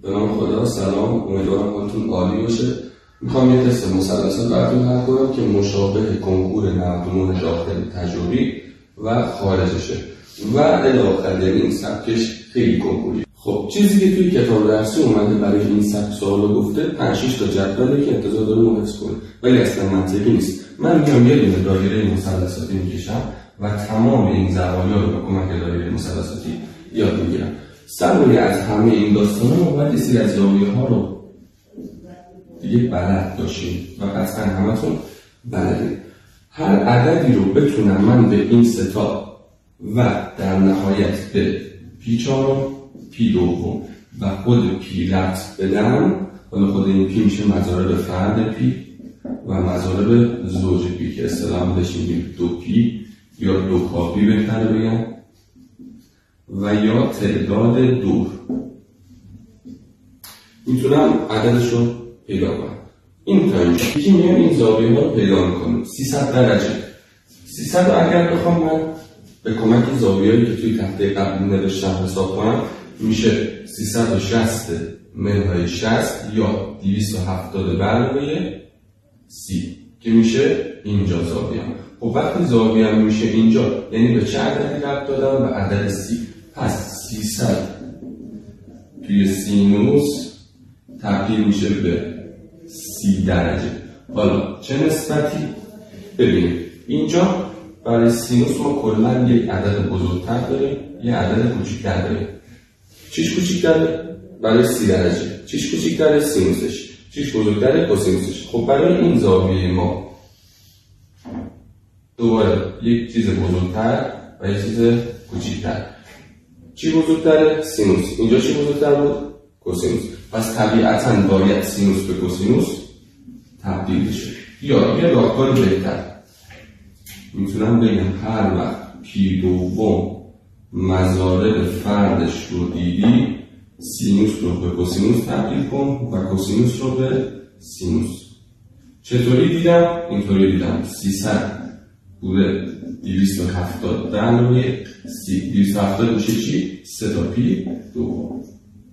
به نام خدا. سلام، امیدوارم حالتون عالی باشه. میخوام یه تست مثلثات براتون حل کنم که مشابه کنکور 99 داخلی تجربی و خارجشه و الی آخر، یعنی این سبکش خیلی کنکوری. خب چیزی که توی کتاب درسی اومده برای این سبک سوالو گفته 5-6 تا جدوله که انتظار داره محفظ کنه، ولی اصلا منطقی نیست. من میام یه دونه دایره مثلثاتی میکشم و تمام این زوایا رو به کمک دایره مثلثاتی یاد میگیرم. سواری از همه این داستانا ما باید یه سری از زاویه‌ها رو دیگه بلد داشتیم و قطعا همتون بلدید. هر عددی رو بتونم من به این ستا و در نهایت به پی چهارم، پی دوم و خود پی ربط بدم. حالا خود این پی میشه مضارب فرد پی و مضارب زوج پی که اصطلاحاً بهش میگیم 2p یا 2kp بهتره بگم، و یا تعداد دور. میتونم عددش رو پیدا کنم. این تا اینجا یکی میام این زاویه ها رو پیدا میکنم. 300 درجه. 300 رو اگر بخوام من به کمک زاویه‌ای که توی تخته قبل نوشتم حساب کنم، میشه 360 منهای 60 یا 270 به علاوه 30 که میشه اینجا زاویه. خب وقتی زاویه میشه اینجا، یعنی به چه عددی ربط دادم؟ به عدد 30. پس 300 توی سینوس تبدیل میشه به 30 درجه. حالا چه نسبتی؟ ببینید اینجا برای سینوس ما کلا یک عدد بزرگتر داریم، یه عدد کوچیک‌تر داریم. چیش کوچیک‌تره؟ برای 30 درجه. چیش کوچیک‌تره؟ سینوسش. چیش بزرگتره؟ کوسینوسش. خب برای این زاویه ما دوباره یک چیز بزرگتر و یک چیز کوچیک‌تر. چی بزرگتره؟ سینوس. اینجا چی بزرگتر بود؟ کوسینوس. پس طبیعتاً باید سینوس به کوسینوس تبدیل بشه. یا یه راهکار بهتر میتونم بگم هر وقت پی دوم مضارب فردش رو دیدی، سینوس رو به کوسینوس تبدیل کن و کوسینوس رو به سینوس. چطوری دیدم؟ اینطوری دیدم. 300 بوده 270 در علاوه 30. 270 میشه چی؟ 3 تا پی دوم.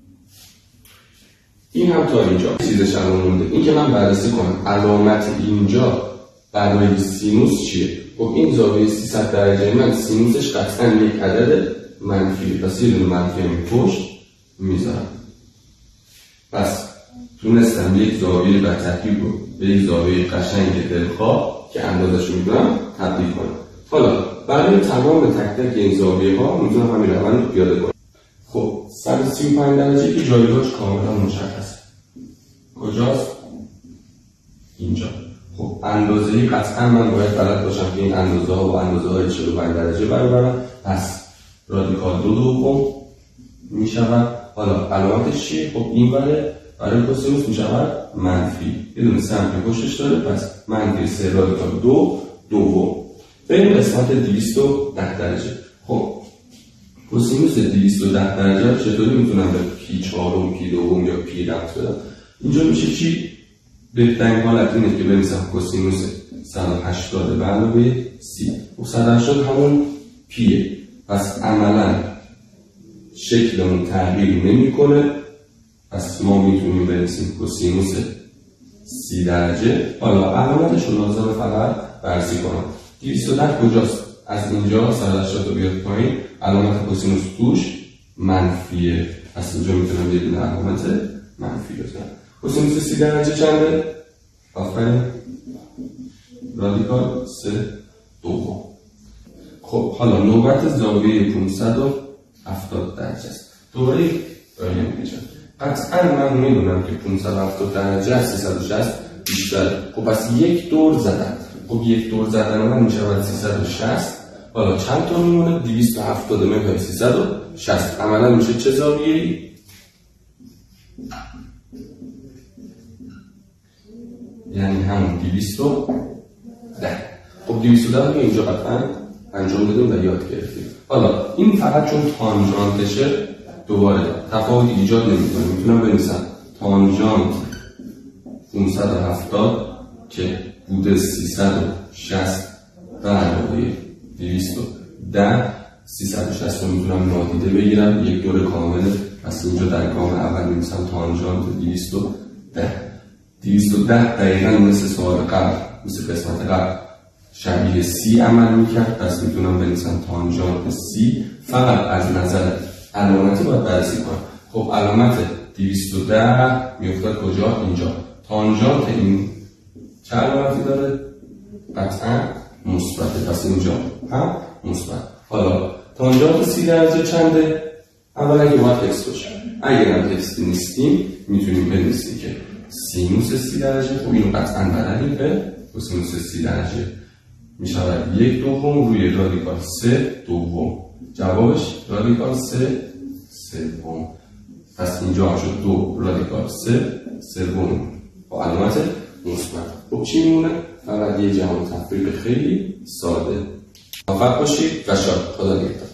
این هم تا اینجا چیزش الان مونده. این که من بررسی کنم علامت اینجا برای سینوس چیه؟ خب این زاویه 300 درجه من سینوسش قطعا یک عدد منفی، پس یه دونه منفی هم پشت میذارم. پس تونستم یک زاویه با ترکیب رو به یک زاویه قشنگ دلخواه که اندازش میدونم تبدیل کنم. حالا برای تمام تک تک این زاویه ها میتونم همین روند رو پیاده کنم. خب 135 درجه که جایگاهش کاملا مشخصه. کجاست؟ اینجا. خب اندازه‌ای قطعا من باید بلد باشم که این اندازه ها و اندازه های 45 درجه برابرن. پس رادیکال 2 دوم می شود. حالا علامتش چیه؟ خب این برای کوسینوس می شود منفی. یه دونه سمت پشتش داره، پس منفی 3 رادیکال 2 دوم. بریم قسمت 210 درجه. خب کوسینوس 210 درجه رو چطوری میتونم به پی چهارم، پی دوم یا پی ربط بدم؟ اینجا میشه چی؟ بهترین حالت اینه که بنویسم کوسینوس 180 به علاوه 30. و 180 همون پیه. پس عملا شکلمون تغییر نمیکنه. پس ما میتونیم بنویسیم کوسینوس 30 درجه. حالا علامتش رو لازم فقط بررسی کنم. 210 کجاست؟ از اینجا 180 رو بیاد پایین، علامت کوسینوس توش منفیه. پس اینجا میتونم یه دونه علامت منفی بزنم. کوسینوس 30 درجه چنده؟ آفرین، رادیکال 3 دوم. خب حالا نوبت زاویه 570 درجه است. دوباره دایره میکشم. قطعا من میدونم که 570 درجه از 360 بیشتره. خب پس یک دور زدن. خب یک دور زدن من میشود 360. حالا چند تا میمونه؟ 270 منهای 360. عملا میشه چه زاویه‌ای؟ یعنی همون 210. خب 210 رو اینجا قطعا انجام دادیم و یاد گرفتیم. حالا این فقط چون تانژانتشه دوباره تفاوتی ایجاد نمی‌کنه. میتونم بنویسم تانژانت 570 که بوده 360 به علاوه 210. 360 رو میتونم نادیده بگیرم، یک دور کامل پس اینجا در گام اول می‌نویسم تانژانت 210. 210 دقیقاً مثل سوال قبل، مثل قسمت قبل شبیه سی عمل میکرد. پس میتونم بنویسم تانژانت سی. فقط از نظر علامتی باید بررسی کنم. خب علامت 210 میافتاد کجا؟ اینجا. تانژانت این چه علامتی داره؟ قطعا مثبته. پس اینجا هم مثبت. حالا تانژانت 30 درجه چنده؟ اولا که باید اکس باشه. اگر هم اکس نیستیم میتونیم بنویسیم که سینوس 30 درجه، خب اینو قطعا بلدیم که سینوس 30 درجه میشود 1/2 روی رادیکال 3/2. جوابش رادیکال 3/3. پس اینجا هم شد 2 رادیکال 3/3 با علامت مثبت. خب چی میمونه؟ فقط یه جمع تفریق خیلی ساده. موفق باشید و شاد. خدا نگهدار.